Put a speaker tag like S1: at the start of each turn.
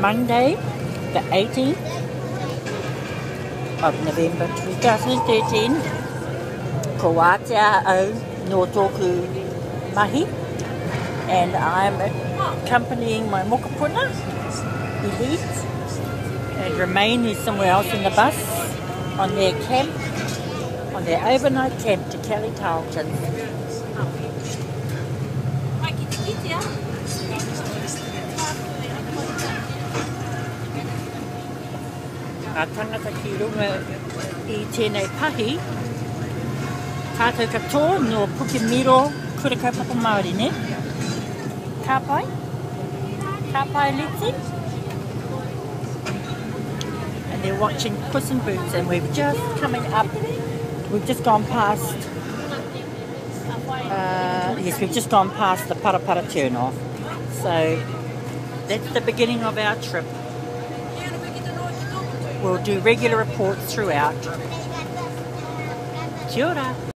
S1: Monday, the 18th of November 2013. Ko wātea au no tōku mahi, and I'm accompanying my mokopuna, Elise, and Remain is somewhere else in the bus on their camp, on their overnight camp to Kelly Tarleton. A tangata ki runga I tēnei pahi, tātou katoa no Pukemiro Kurakaupapa Māori, ne? Ka pai? Ka pai, Letzi? And they're watching Puss in Boots, and we've just coming up, we've just gone past, yes, we've just gone past the Parapara turn-off. So, that's the beginning of our trip. We'll do regular reports throughout. Kia ora.